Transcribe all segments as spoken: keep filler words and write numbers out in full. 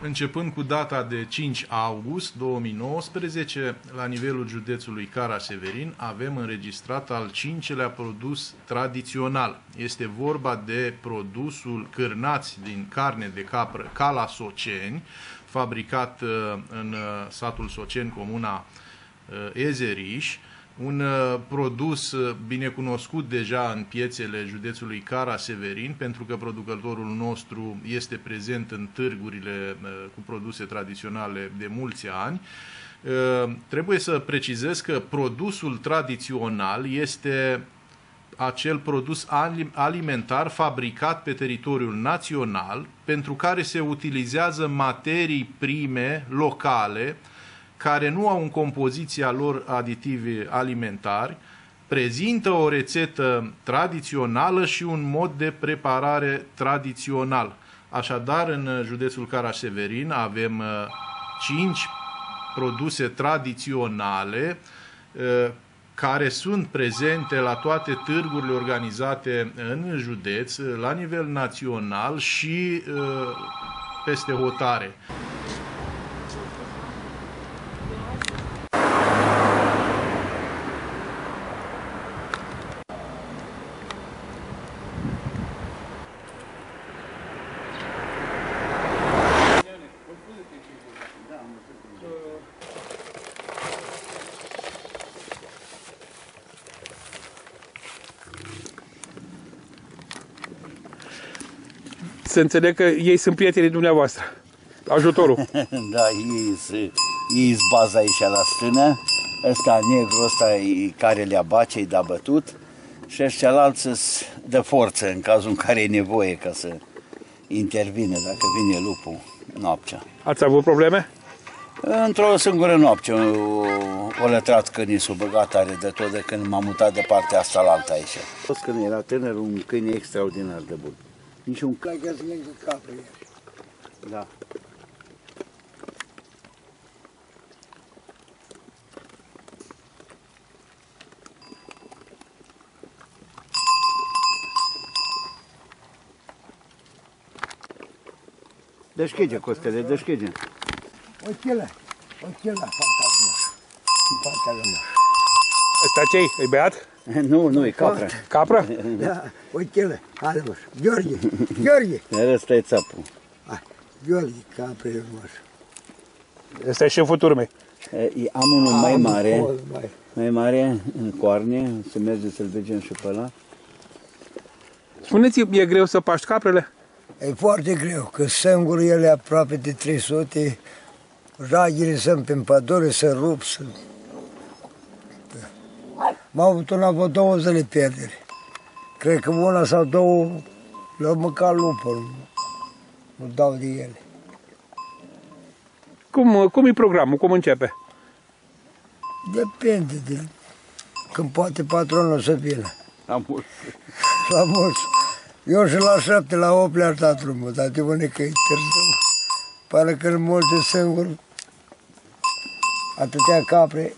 Începând cu data de cinci august două mii nouăsprezece, la nivelul județului Cara-Severin, avem înregistrat al cincelea produs tradițional. Este vorba de produsul cârnați din carne de capră Cala Soceni, fabricat în satul Soceni, comuna Ezeriș, un produs binecunoscut deja în piețele județului Cara-Severin, pentru că producătorul nostru este prezent în târgurile cu produse tradiționale de mulți ani. Trebuie să precizez că produsul tradițional este acel produs alimentar fabricat pe teritoriul național, pentru care se utilizează materii prime locale, care nu au în compoziția lor aditivi alimentari, prezintă o rețetă tradițională și un mod de preparare tradițional. Așadar, în județul Cara-Severin avem cinci produse tradiționale care sunt prezente la toate târgurile organizate în județ, la nivel național și peste hotare. Să înțeleg că ei sunt prietenii dumneavoastră. Ajutorul. Da, ei sunt baza aici la stână. Ăsta negru, ăsta e care le abace, îi da bătut. Și ăștia alții de forță în cazul în care e nevoie ca să intervine, dacă vine lupul noaptea. Ați avut probleme? Într-o singură noapte o, o lătrat câinii s-o băgat are de tot de când m-am mutat de partea asta la alta aici. Fost când era tânăr, un câine extraordinar de bun. Nici un câine. Lângă capă. Da. Deschide, Costele, deschide. Ochile, ochile la fata lumea. În partea lumea. Ăsta ce-i? E beat? Nu, nu, e capră. Capră? Da, ochile. Haide, mă. Gheorghe, Gheorghe. Iar ăsta e țapul. Hai, Gheorghe, capră e mă. Ăsta e șeful turmei. Am unul mai mare, mai mare, în coarne, se merge să-l vedem și pe ăla. Spuneți-mi, e greu să paști caprele? E foarte greu, că sângurul ele aproape de trei sute, ragile sunt pe pădure, să rup, să... M-au avut una vreo două zile pierdere. Cred că una sau două le-au mâncat lupul, nu dau de ele. Cum, cum e programul? Cum începe? Depinde de când poate patronul să vină. La mulți. La mulți. Eu și la șapte, la opt le-ar da drumul, dar de bune că e târziu. Pare că în multe singur, atâtea capre.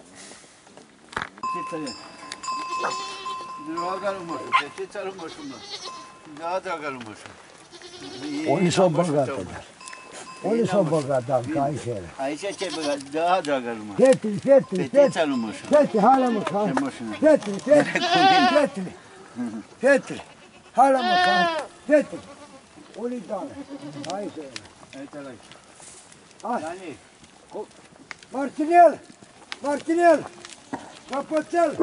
Dragă lumășul, fetița lumășul, mă. Da, dragă lumășul. Unii s-au băgat, dar. Unii s-au băgat, da, că aici era. Aici ce-ai băgat? Da, dragă lumășul. Fetele, fetele, fetița lumășul. Fetele, hai la mășă, hai. Fetele, fetele, fetele, fetele. Hai la mășă, hai. Fetele. Unii doamne. Aici era. Uite-l aici. Hai. Dani. Martinel! Martinel! Căpățel!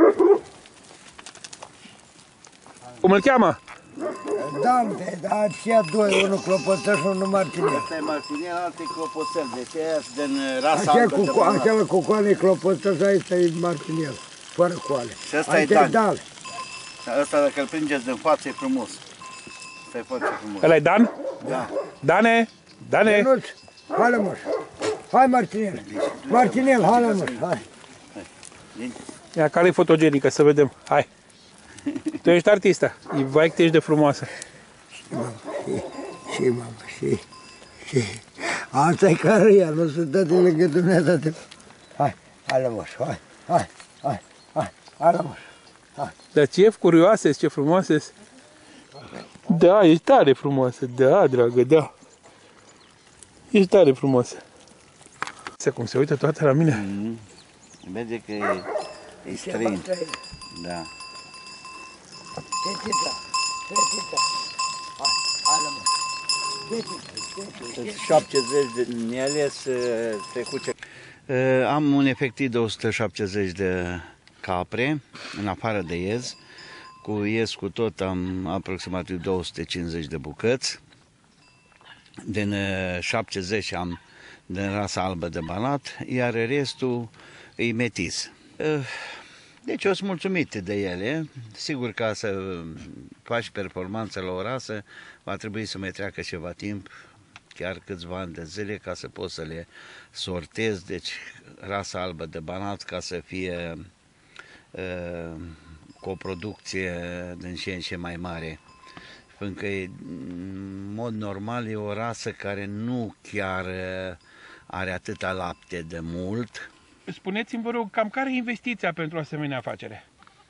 Cum îl cheamă? Dante, dar și a doi, unul clopoțel și unul Martinel. Asta e Martinel, altul e clopoțel, deci aia din rasa Așa altă. cu, cu, acela cu coane e clopoțel și ăsta e Martinel, fără coane. Și ăsta e Dan. Ăsta dacă îl pringeți din față e frumos. Ăsta e foarte frumos. Ăla e Dan? Da. Dane? Dane? Ionuț, hai la moș. Hai Martinel. Martinel, hai la moș, hai. Ia, care e fotogenică, să vedem. Hai. Tu ești artistă. Vai că ești de frumoasă. Și mamă, și, și mamă, și, și. Asta e care ea, nu se dă de lângă Dumnezeu. Hai, hai la moș, hai, hai, hai, hai, hai la moș. Hai. Dar ce curioase, ce frumoase. Da, ești tare frumoasă. Da, dragă, da. Ești tare frumos. Se cum se uită toată la mine. Mm. Vede că e, e străin. Da. Fetița, fetița. Hai, hai la mă. Fetița, șaptezeci din ele se trecuce. Am un efectiv de o sută șaptezeci de capre, în afară de iez. Cu iez cu tot am aproximativ două sute cincizeci de bucăți. Din șaptezeci am din rasa albă de Banat, iar restul e metiz. Deci eu sunt mulțumit de ele. Sigur, ca să faci performanță la o rasă, va trebui să mai treacă ceva timp, chiar câțiva ani de zile, ca să poți să le sortezi. Deci rasa albă de Banat, ca să fie uh, cu o producție din ce în ce mai mare. Pentru că, în mod normal, e o rasă care nu chiar are atâta lapte de mult. Spuneți-mi, vă rog, cam care e investiția pentru asemenea afacere?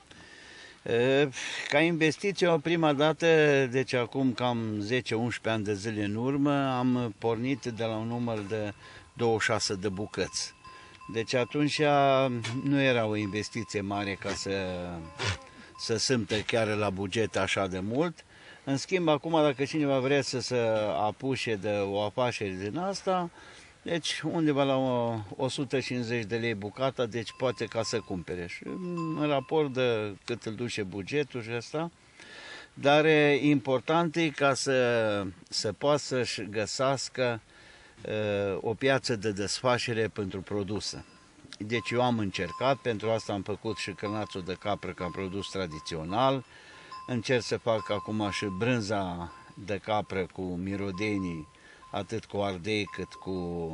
Ca investiție, o prima dată, deci acum cam zece unsprezece ani de zile în urmă, am pornit de la un număr de douăzeci și șase de bucăți. Deci atunci nu era o investiție mare ca să, să simtă chiar la buget așa de mult. În schimb, acum, dacă cineva vrea să se apuce de o afacere din asta, deci undeva la o sută cincizeci de lei bucata, deci poate ca să cumpere. Și în raport de cât îl duce bugetul și asta, dar important e ca să, să poată să-și găsească uh, o piață de desfacere pentru produse. Deci eu am încercat, pentru asta am făcut și cârnațul de capră ca produs tradițional. Încerc să fac acum și brânza de capră cu mirodenii, atât cu ardei cât cu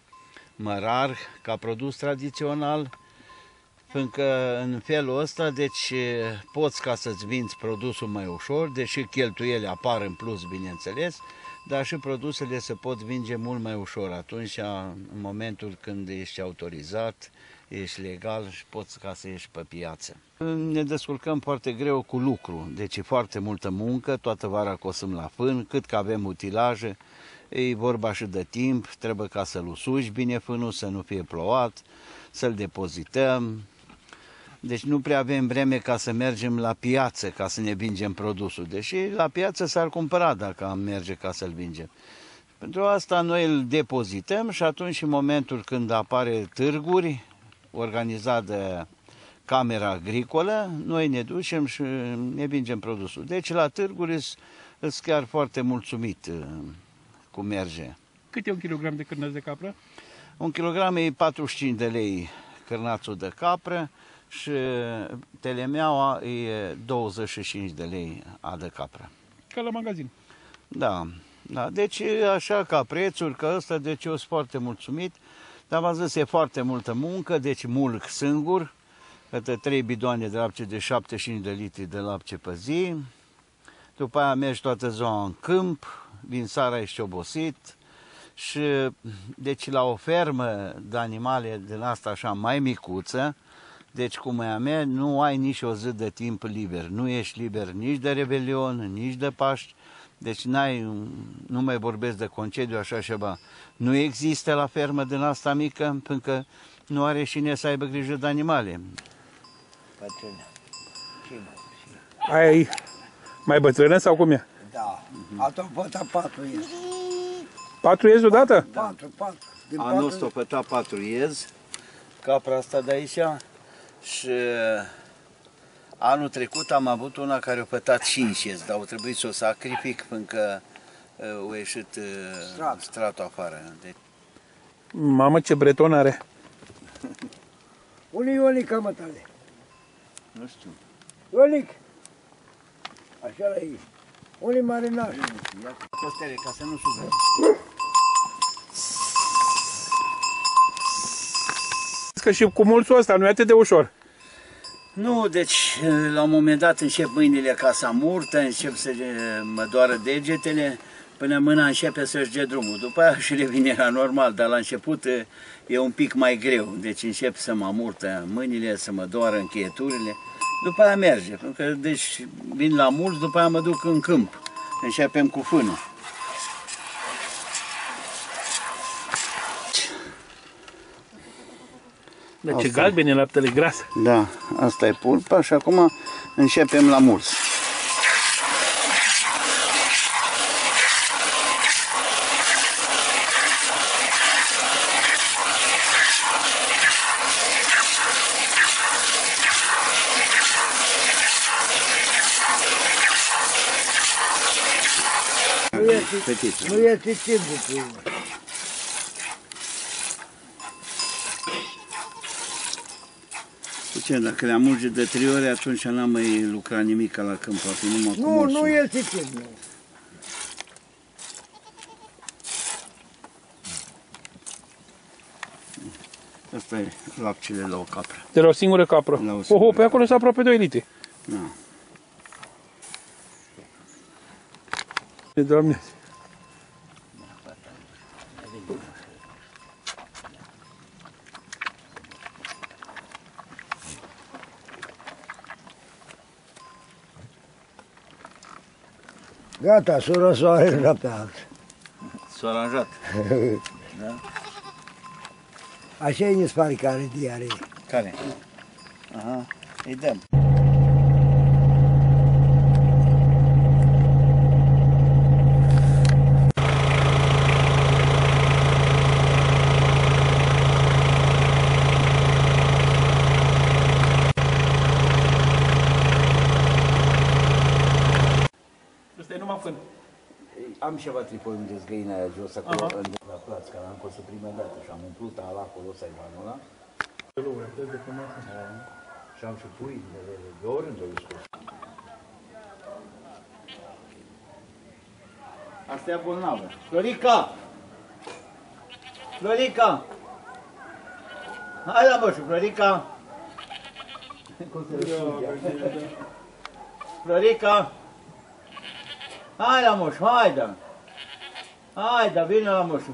mărar, ca produs tradițional. Pentru că în felul ăsta, deci poți ca să-ți vinzi produsul mai ușor, deși cheltuielile apar în plus, bineînțeles, dar și produsele se pot vinde mult mai ușor atunci, în momentul când ești autorizat, ești legal și poți ca să ieși pe piață. Ne descurcăm foarte greu cu lucru, deci e foarte multă muncă, toată vara cosim la fân, cât că avem utilaje, e vorba și de timp, trebuie ca să-l usuci bine fânul, să nu fie plouat, să-l depozităm. Deci nu prea avem vreme ca să mergem la piață, ca să ne vingem produsul, deși la piață s-ar cumpăra dacă am merge ca să-l vingem. Pentru asta noi îl depozităm și atunci, în momentul când apare târguri, organizat de Camera Agricolă, noi ne ducem și ne vingem produsul. Deci la târguri sunt chiar foarte mulțumit cum merge. Cât e un kilogram de cârnați de capră? Un kilogram e patruzeci și cinci de lei cârnațul de capră și telemeaua e douăzeci și cinci de lei a de capră. Ca la magazin. Da, da. Deci așa ca prețuri, ca ăsta, deci eu sunt foarte mulțumit. Dar v-am zis, e foarte multă muncă, deci mulc singur, câte trei bidoane de lapte de șaptezeci și cinci de litri de lapte pe zi. După aia mergi toată ziua în câmp, din seara ești obosit. Și deci la o fermă de animale din asta așa mai micuță, deci cum e a mea, nu ai nici o zi de timp liber. Nu ești liber nici de Revelion, nici de Paști. Deci n-ai, nu mai vorbesc de concediu, așa ceva. Nu există la fermă din asta mică, pentru că nu are cine să aibă grijă de animale. Bătrână. Aia e mai bătrână sau cum e? Da. Altă făta patru iezi. Patru iezi odată? Patru, patru. Din Anul patru- ăsta o făta patru iezi, capra asta de aici, și anul trecut am avut una care a fătat cinci iezi, dar au trebuit să o sacrific pentru că uh, a ieșit uh, Strat. stratul afară. Deci, Mamă, ce breton are. Unii Ionic, mă tale. nu știu. Ionic. Așa la ei. Unii marinași. Costele, ca să nu sugă. Că și cu mulțul ăsta nu e atât de ușor. Nu, deci la un moment dat încep mâinile ca să amurtă, încep să mă doară degetele, până mâna începe să-și dea drumul. După aia și revine la normal, dar la început e un pic mai greu. Deci încep să mă amurtă mâinile, să mă doară încheieturile. După aia merge, pentru că deci vin la mulți, după aia mă duc în câmp. Începem cu fânul. Dar ce galben e laptele gras. Da, asta e pulpa și acum începem la mulți. Nu este timp de prima. Ce, dacă le-am mulge de trei ore, atunci n-am mai lucrat nimic la câmp, poate numai cu Nu, mulțul. nu este timp. Nu. Asta e lapcele la o capră. De la o singură capră. La o singură. Oho, pe acolo sunt aproape doi litri. Da. Doamne. Gata, s-a soarele pe altă. S-a aranjat. Da? Așa e nespari care diare. Care? Aha, îi dăm. Ăsta e numai fân. Am ceva tripoi unde zgăina aia jos acolo, uh-huh. La plaț, care am fost prima dată și am umplut ala acolo, ăsta e vanul ăla. Și am și pui de, de oriunde o scos. Asta e bolnavă. Florica! Florica! Hai la moșu, Florica! Cum se răspunde? Florica! Hai la moș, hai da! Hai da, vine la moș.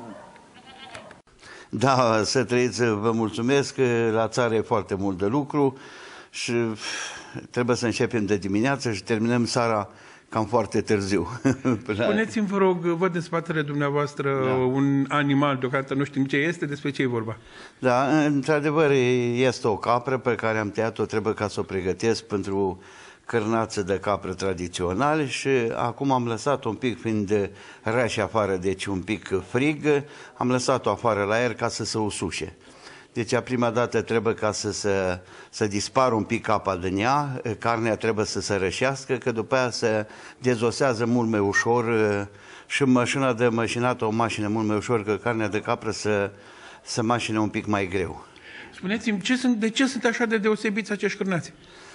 Da, să trăiți, vă mulțumesc, la țară e foarte mult de lucru și trebuie să începem de dimineață și terminăm seara cam foarte târziu. Spuneți-mi, vă rog, văd în spatele dumneavoastră da. un animal, deocamdată nu știm ce este, despre ce e vorba. Da, într-adevăr este o capră pe care am tăiat-o, trebuie ca să o pregătesc pentru cârnață de capră tradiționale și acum am lăsat-o un pic, fiind rea și afară, deci un pic frig, am lăsat-o afară la aer ca să se usușe. Deci a prima dată trebuie ca să, să, să dispară un pic apa din ea, carnea trebuie să se rășească, că după aia se dezosează mult mai ușor și mașina de mașinat, o mașină mult mai ușor, că carnea de capră să, să mașine un pic mai greu. Spuneți-mi, ce sunt, de ce sunt așa de deosebiți acești cârnați?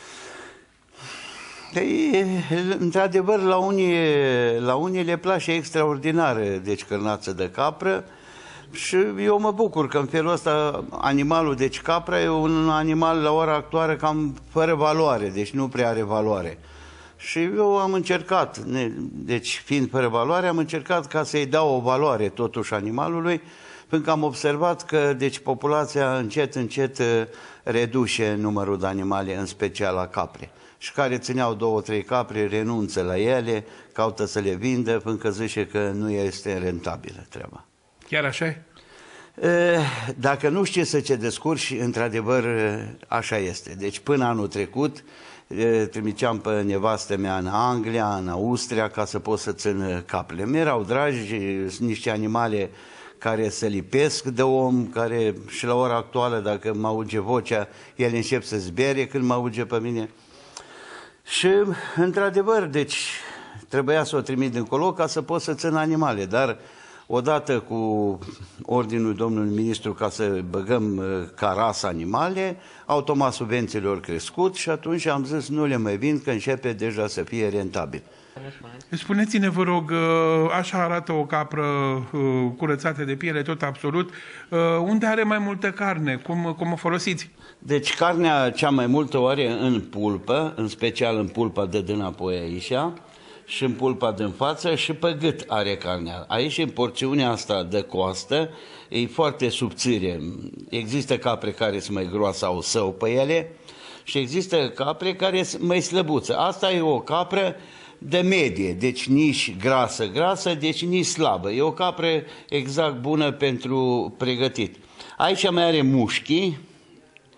Într-adevăr, la unii, la unii le place extraordinar, deci cârnață de capră, și eu mă bucur că în felul ăsta animalul, deci capra, e un animal la ora actuală cam fără valoare, deci nu prea are valoare. Și eu am încercat, deci fiind fără valoare, am încercat ca să-i dau o valoare totuși animalului, pentru că am observat că deci populația încet, încet reduce numărul de animale, în special la capre. Și care țineau două, trei capre, renunță la ele, caută să le vindă, pentru că zice că nu este rentabilă treaba. Chiar așa e? Dacă nu știi să te descurci, într-adevăr, așa este. Deci până anul trecut, trimiceam pe nevastă mea în Anglia, în Austria, ca să pot să țin caprele. Mi-erau dragi, niște animale care se lipesc de om, care și la ora actuală, dacă mă auge vocea, ele încep să zbere când mă auge pe mine. Și, într-adevăr, deci, trebuia să o trimit încolo ca să pot să țin animale, dar odată cu ordinul domnului ministru ca să băgăm ca rasă animale, automat subvențiile au crescut și atunci am zis nu le mai vin, că începe deja să fie rentabil. Spuneți-ne, vă rog, așa arată o capră curățată de piele, tot absolut. Unde are mai multă carne? Cum, cum o folosiți? Deci carnea cea mai multă o are în pulpă, în special în pulpa de dinapoi aici, și în pulpa din față și pe gât are carnea. Aici, în porțiunea asta de coastă, e foarte subțire. Există capre care sunt mai groase, au său pe ele, și există capre care sunt mai slăbuță. Asta e o capră de medie, deci nici grasă, grasă, deci nici slabă. E o capră exact bună pentru pregătit. Aici mai are mușchi,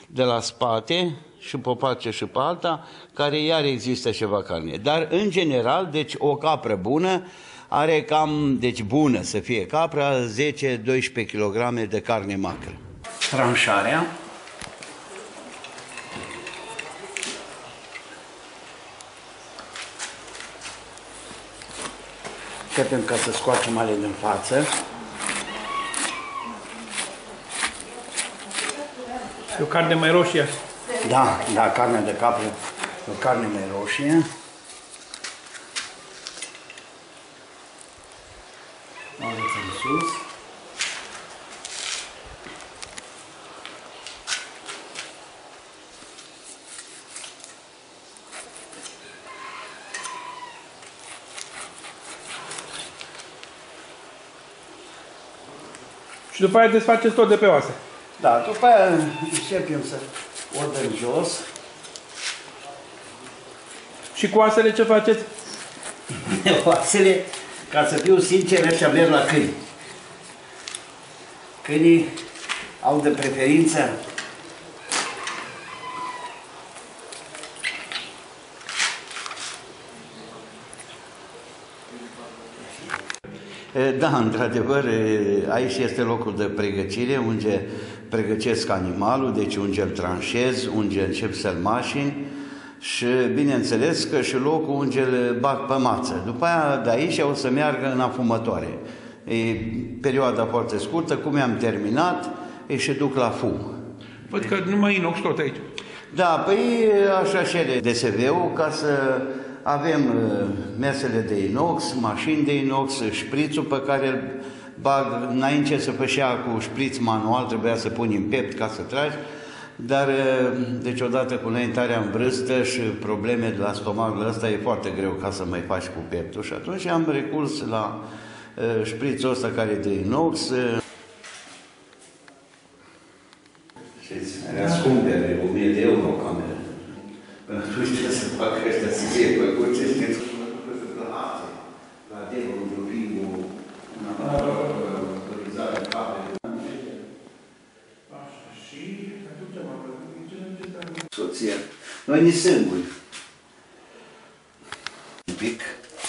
de la spate și pe o parte și pe alta, care iar există ceva carne. Dar în general, deci o capră bună are cam, deci bună să fie capra, zece doisprezece kilograme de carne macră. Tranșarea. Începem ca să scoatem ale din față. E o carne mai roșie. Da, da, carnea de capră e o carne mai roșie. Arăți în sus. Și după aia desfaceți tot de pe oase. Da, după aia începem să o dăm jos. Și cu oasele ce faceți? Oasele, ca să fiu sincer, ăștia merg la câini. Câinii au de preferință da, într-adevăr, aici este locul de pregătire, unde pregătesc animalul, deci unde îl tranșez, unde încep să-l mașini și, bineînțeles, că și locul unde îl bag pe mață. După aia, de aici, o să meargă în afumătoare. E perioada foarte scurtă, cum am terminat, e și duc la fum. Văd că numai inox tot aici. Da, păi așa cere D S V-ul ca să avem mesele de inox, mașini de inox, șprițul pe care îl bag, înainte să fășea cu șpriț manual, trebuia să pun în piept ca să tragi, dar deci odată cu înaintarea în vârstă și probleme de la stomacul ăsta e foarte greu ca să mai faci cu pieptul și atunci am recurs la șprițul ăsta care e de inox. Știți, era scumpere, o mie de euro cameră. Până atunci trebuie să facă ăștia să fie făcut, ce știți? La demo, unde o fi o autorizare camere. Soția. Noi ni singuri. Un pic.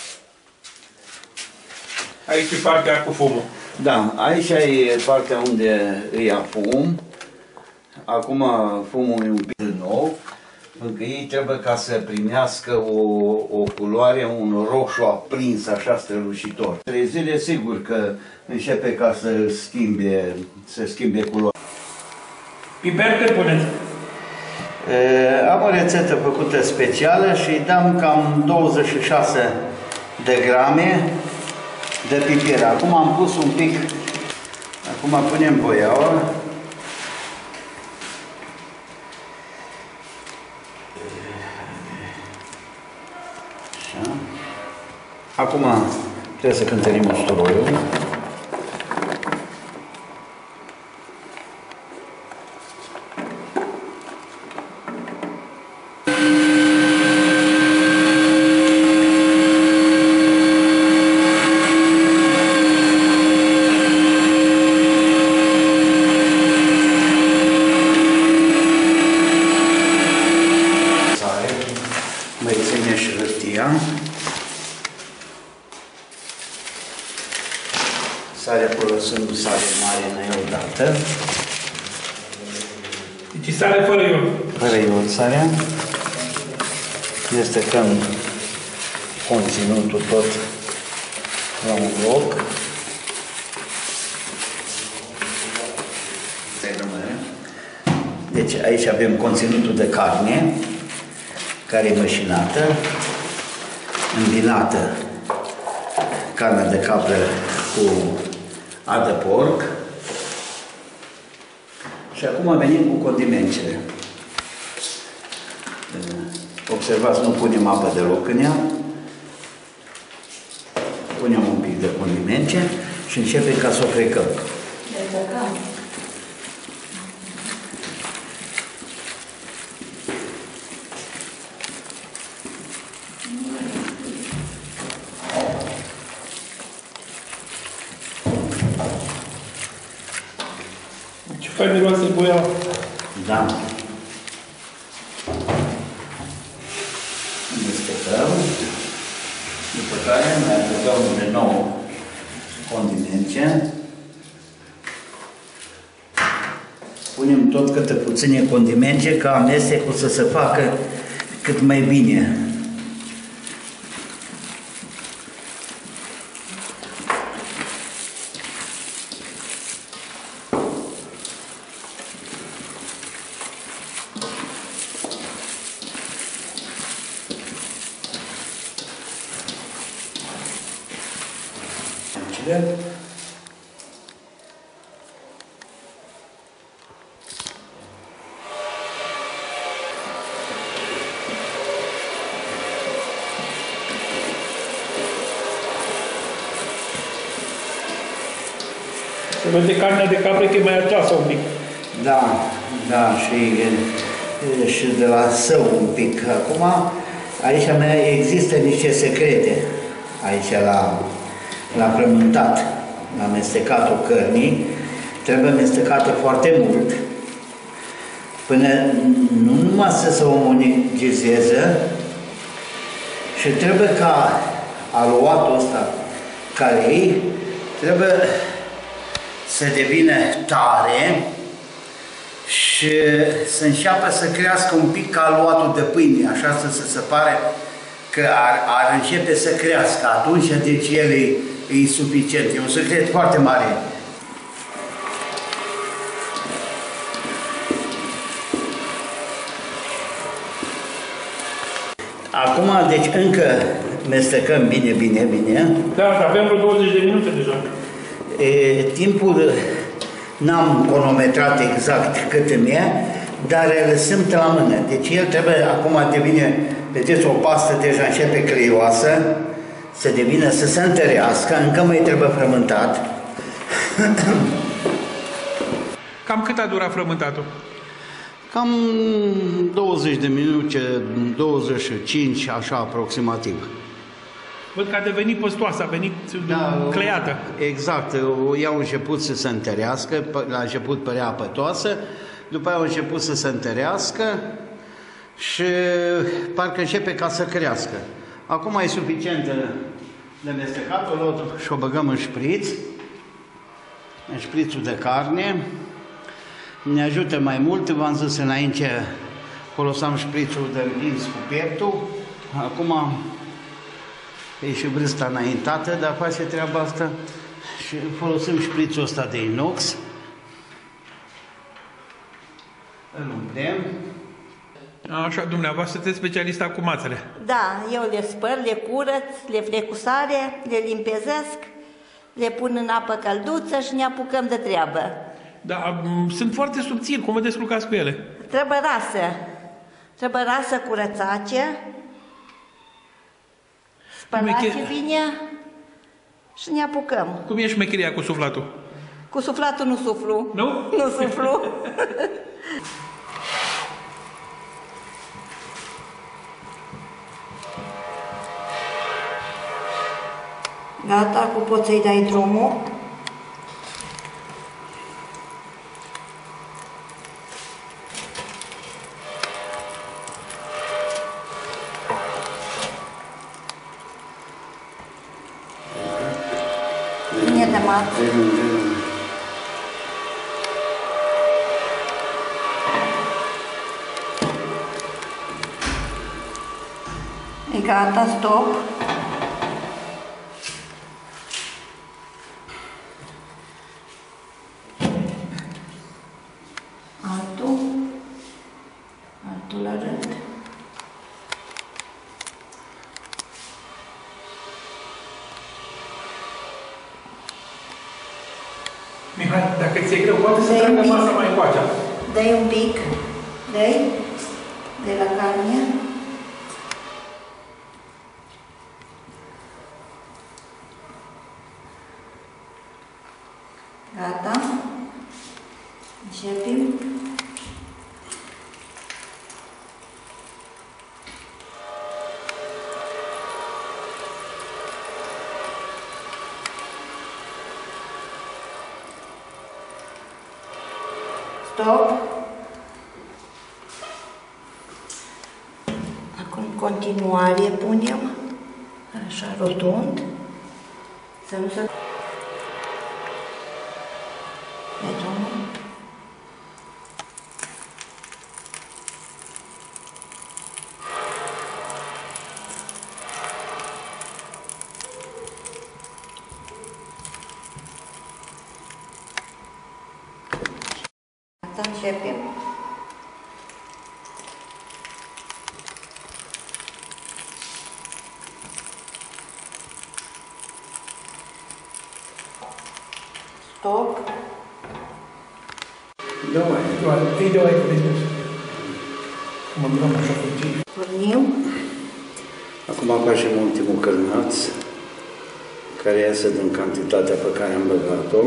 Aici e partea cu fumul. Da, aici e partea unde îi fum. Acum fumul e un pic nou. Pentru că ei trebuie ca să primească o, o culoare, un roșu aprins, așa strălucitor. Trei zile, sigur că începe ca să schimbe, să schimbe culoarea. Piper cât puneți? E, am o rețetă făcută specială și îi dăm cam douăzeci și șase de grame de piper. Acum am pus un pic, acum punem boiaua. Acum trebuie să cântărim usturoiul. Sare, mai ține și hârtia. Sarea folosând sare mare în odată. Deci sare fără iod. Fără iod sarea. Estecăm conținutul tot la un loc. Deci aici avem conținutul de carne, care e mășinată, îmbinată carnea de capră cu adă porc. Și acum venim cu condimentele. Observați, nu punem apă deloc în ea. Punem un pic de condimente și începem ca să o frecăm. Ce fain miroase boiaua. Da. care mai adăugăm de nou condimente. Punem tot câte puține condimente ca amestecul să se facă cât mai bine. Se vede carnea de capră că e mai atoasă un pic. Da, da, și, și de la său un pic. Acum, aici mai există niște secrete, aici la, la frământat, la amestecatul cărnii. Trebuie amestecată foarte mult, până nu numai să se omonizeze, și trebuie ca aluatul ăsta care e, trebuie să devină tare și să înceapă să crească un pic ca aluatul de pâine, așa să se pare că ar, ar începe să crească. Atunci, deci, el e, e suficient. E un secret foarte mare. Acum, deci, încă mestecăm bine, bine, bine. Da, avem vreo douăzeci de minute deja. E, timpul n-am cronometrat exact cât îmi e, dar îl simt la mână. Deci el trebuie, acum devine, vedeți, o pastă deja începe creioasă, să devină, să se întărească, încă mai trebuie frământat. Cam cât a durat frământatul? Cam douăzeci de minute, douăzeci și cinci, așa aproximativ. Văd că a devenit păstoasă, a venit da, cleiată. Exact, ea a început să se întărească, la început părea pătoasă, după aia a început să se întărească și parcă începe ca să crească. Acum e suficient de mestecatul și o băgăm în șpriț, în șprițul de carne. Ne ajută mai mult, v-am zis înainte, foloseam șprițul de împins cu pieptul, acum e și vârsta înaintată, dar face treaba asta și folosim șprițul ăsta de inox. Îl umplem. Așa, dumneavoastră sunteți specialista cu mațele. Da, eu le spăl, le curăț, le flecusare, le limpezesc, le pun în apă călduță și ne apucăm de treabă. Da, sunt foarte subțiri, cum vă descurcați cu ele? Trebuie rasă, trebuie rasă curățace, spălace bine și ne apucăm. Cum e șmecheria cu suflatul? Cu suflatul nu suflu. Nu? Nu suflu. Gata, acum poți să-i dai drumul. Bine de mață. E gata, stop. Altul. Altul la rând. Mihai, dacă ți-e greu, poate să treacă masa mai încoace. Dă-i un pic. Dă-i. De la carne. Gata. Începem. Stop. Acum în continuare punem Așa, rotund. Să nu se... Rotund. Să începem. Stop. Da, mai, îi dă mai cu mă duram așa puțin. Pornim. Acum facem ultimul cărnaț, care iasă din cantitatea pe care am băgat-o.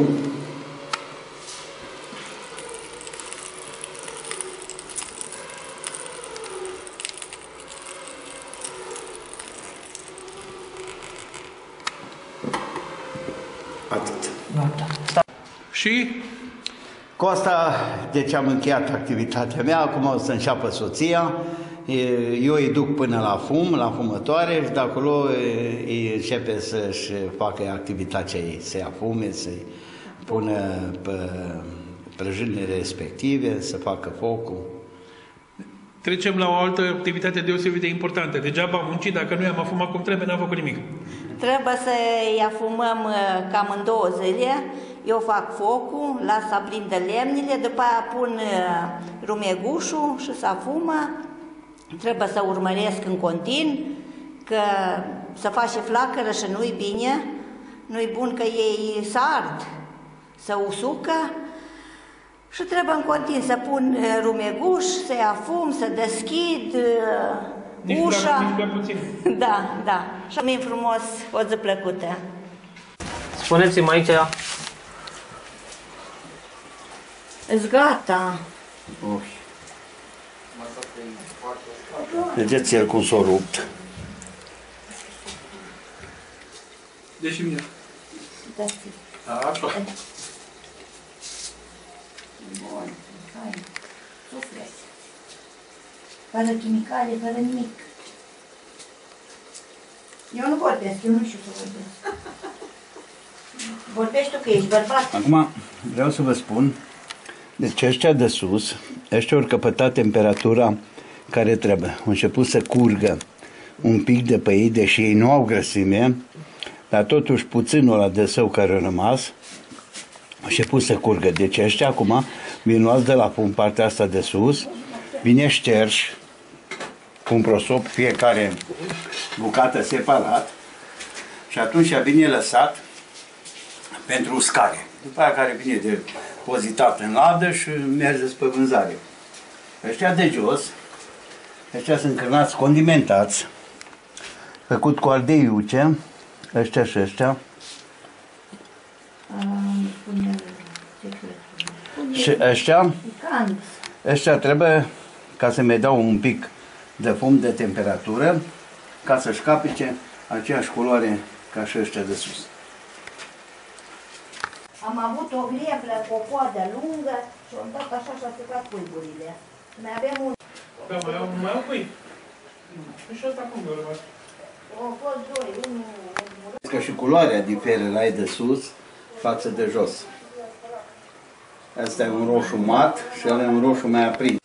Atât. Și? Cu asta, deci am încheiat activitatea mea, acum o să înceapă soția, eu îi duc până la fum, la fumătoare și de acolo îi începe să-și facă activitatea ei, să ia fume, să-i pună pe prăjinile respective, să facă focul. Trecem la o altă activitate deosebit de importantă. Degeaba am muncit, dacă nu i-am afumat cum trebuie, n-am făcut nimic. Trebuie să-i afumăm cam în două zile. Eu fac focul, las să aprindă lemnile, după aia pun rumegușul și să afumă. Trebuie să urmăresc în continuu, că să face flacără și nu-i bine, nu-i bun că ei să ard, să usucă. Și trebuie în continuu să pun rumeguș, să-i afum, să deschid nici ușa. Nici prea puțin. Da, da. Și mi-e frumos, o zi plăcută. Spuneți-mi aici. Îți gata. Uf. Vedeți el cum s-a rupt. Deci și mine. Da, Așa. bun, hai, suflet. Fără chimicale, fără nimic. Eu nu vorbesc, eu nu știu să vorbesc. Vorbești tu că ești bărbat. Acum vreau să vă spun, deci ăștia de sus, ăștia au căpătat temperatura care trebuie. Au început să curgă un pic de pe ei, deși ei nu au grăsime, dar totuși puținul ăla de său care a rămas, a început să curgă. Deci ăștia acum vin luați de la fum, partea asta de sus, vine șterși cu un prosop, fiecare bucată separat, și atunci vine lăsat pentru uscare. După aia care vine depozitat în ladă și merge spre vânzare. Ăștia de jos, ăștia sunt cârnați condimentați, făcut cu ardei iuce, ăștia și ăștia. Și ăștia, ăștia trebuie ca să mai dau un pic de fum de temperatură, ca să-și capice aceeași culoare ca și ăștia de sus. Am avut o greblă cu o coadă lungă și am dat așa și a secat pulburile. Mai avem un... Da, mai au, mai au pui. Și ăsta cum vă rămas? Au fost doi, unul... Că și culoarea diferă la ei de sus față de jos. Asta e un roșu mat și ăla e un roșu mai aprins.